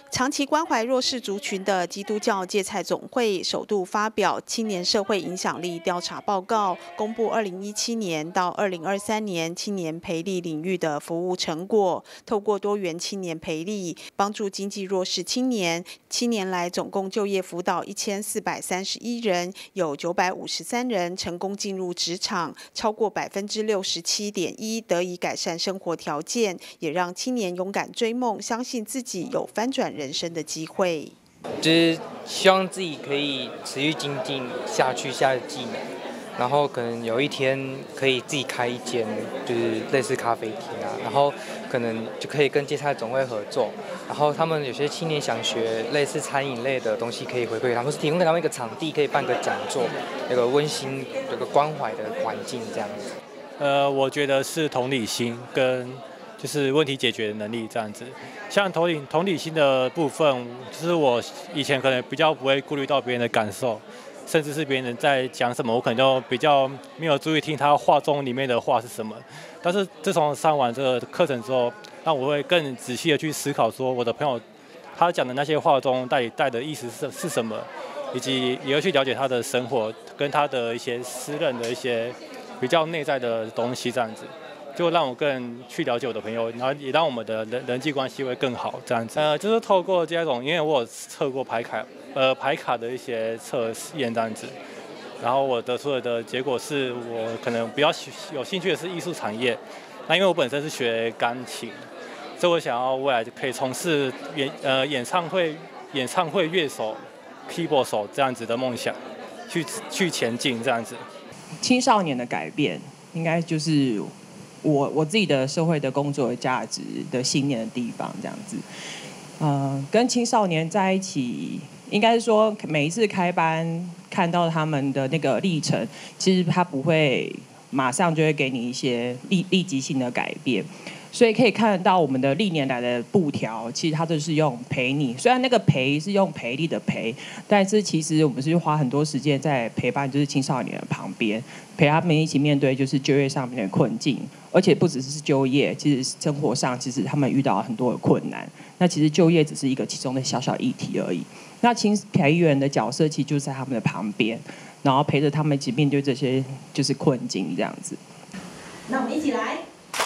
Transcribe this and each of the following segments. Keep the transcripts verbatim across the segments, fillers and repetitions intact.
长期关怀弱势族群的基督教芥菜总会首度发表青年社会影响力调查报告，公布二零一七年到二零二三年青年培力领域的服务成果。透过多元青年培力，帮助经济弱势青年，七年来总共就业辅导一千四百三十一人，有九百五十三人成功进入职场，超过百分之六十七点一得以改善生活条件，也让青年勇敢追梦，相信自己有翻转人生的机会。 就是希望自己可以持续精进下去下的技能，然后可能有一天可以自己开一间就是类似咖啡厅啊，然后可能就可以跟芥菜总会合作，然后他们有些青年想学类似餐饮类的东西，可以回馈他们，或是提供给他们一个场地，可以办个讲座，有个温馨、有个关怀的环境这样子。 呃，我觉得是同理心跟就是问题解决的能力这样子。像同理同理心的部分，就是我以前可能比较不会顾虑到别人的感受，甚至是别人在讲什么，我可能就比较没有注意听他话中里面的话是什么。但是自从上完这个课程之后，那我会更仔细的去思考，说我的朋友他讲的那些话中到底带的意思是是什么，以及也会去了解他的生活跟他的一些私人的一些比较内在的东西，这样子。就让我更去了解我的朋友，然后也让我们的人人际关系会更好，这样子。呃，就是透过这种，因为我有测过牌卡，呃，牌卡的一些测验这样子，然后我得出的的结果是我可能比较有兴趣的是艺术产业。那因为我本身是学钢琴，所以我想要未来可以从事演呃演唱会演唱会乐手、keyboard 手这样子的梦想，去去前进这样子。 青少年的改变，应该就是我我自己的社会的工作的价值的信念的地方，这样子，呃，跟青少年在一起，应该是说每一次开班看到他们的那个历程，其实他不会马上就会给你一些立立即性的改变，所以可以看得到我们的历年来的布条，其实它都是用陪你，虽然那个陪是用陪力的陪，但是其实我们是花很多时间在陪伴，就是青少年的旁边，陪他们一起面对就是就业上面的困境。而且不只是就业，其实生活上其实他们遇到很多的困难。那其实就业只是一个其中的小小议题而已。那青培员的角色其实就在他们的旁边，然后陪着他们一起面对这些就是困境这样子。 那我们一起来。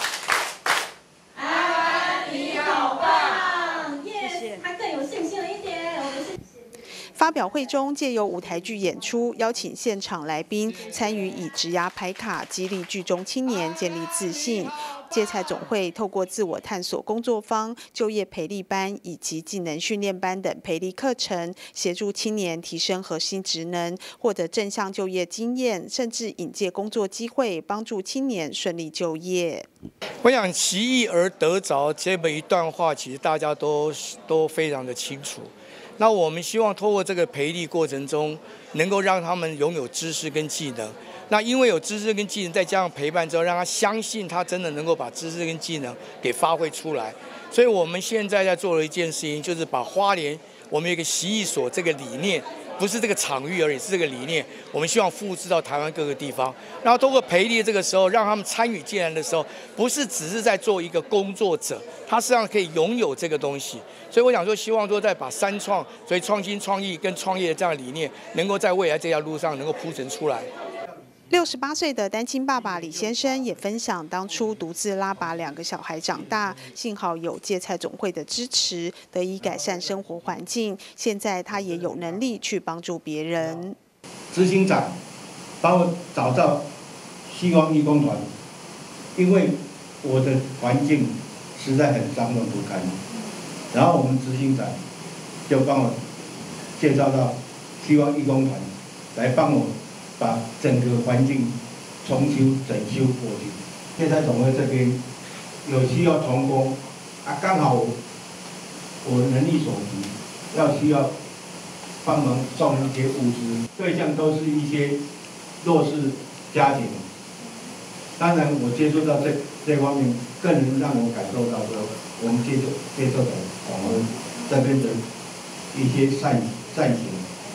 安，你好棒！耶，他更有信心了一点。我们是。 发表会中，借由舞台剧演出，邀请现场来宾参与以职涯牌卡激励剧中青年建立自信。芥菜总会透过自我探索工作坊、就业培力班以及技能训练班等培力课程，协助青年提升核心职能，获得正向就业经验，甚至引介工作机会，帮助青年顺利就业。 我想其义而得着这么一段话，其实大家都都非常的清楚。那我们希望透过这个培力过程中，能够让他们拥有知识跟技能。那因为有知识跟技能，再加上陪伴之后，让他相信他真的能够把知识跟技能给发挥出来。所以我们现在在做的一件事情，就是把花莲我们有一个习艺所这个理念，不是这个场域而已，是这个理念，我们希望复制到台湾各个地方。然后通过培力这个时候，让他们参与进来的时候，不是只是在做一个工作者，他实际上可以拥有这个东西。所以我想说，希望说再把三创，所以创新、创意跟创业的这样的理念，能够在未来这条路上能够铺陈出来。 六十八岁的单亲爸爸李先生也分享，当初独自拉拔两个小孩长大，幸好有芥菜总会的支持，得以改善生活环境。现在他也有能力去帮助别人。 执行长帮我找到希望义工团，因为我的环境实在很脏乱不堪，然后我们执行长就帮我介绍到希望义工团来帮我把整个环境重修整修过去。芥菜总会这边有需要同工啊，刚好我能力所及，要需要帮忙送一些物资，对象都是一些弱势家庭。当然，我接触到这这方面，更能让我感受到说，我们接受接受的我们这边的一些善善行。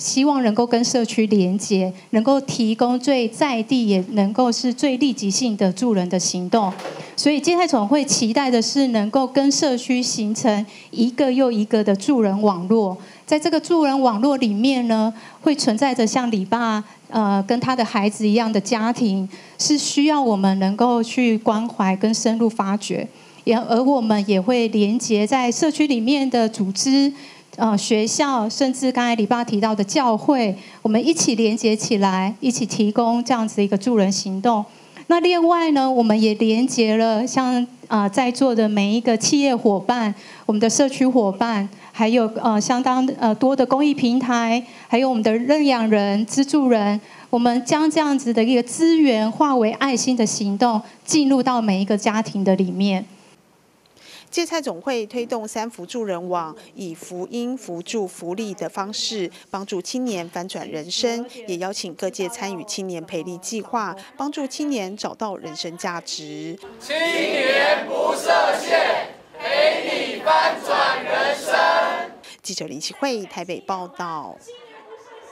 希望能够跟社区连结，能够提供最在地也能够是最立即性的助人的行动。所以芥菜总会期待的是能够跟社区形成一个又一个的助人网络。在这个助人网络里面呢，会存在着像李爸呃跟他的孩子一样的家庭，是需要我们能够去关怀跟深入发掘。也而我们也会连结在社区里面的组织、呃学校，甚至刚才李爸提到的教会，我们一起连结起来，一起提供这样子的一个助人行动。那另外呢，我们也连结了像呃在座的每一个企业伙伴、我们的社区伙伴，还有呃相当呃多的公益平台，还有我们的认养人、资助人，我们将这样子的一个资源化为爱心的行动，进入到每一个家庭的里面。 芥菜总会推动三福助人网，以福音、福助、福利的方式帮助青年翻转人生，也邀请各界参与青年培力计划，帮助青年找到人生价值。 青年不设限，陪你翻转人生。 记者林启慧台北报道。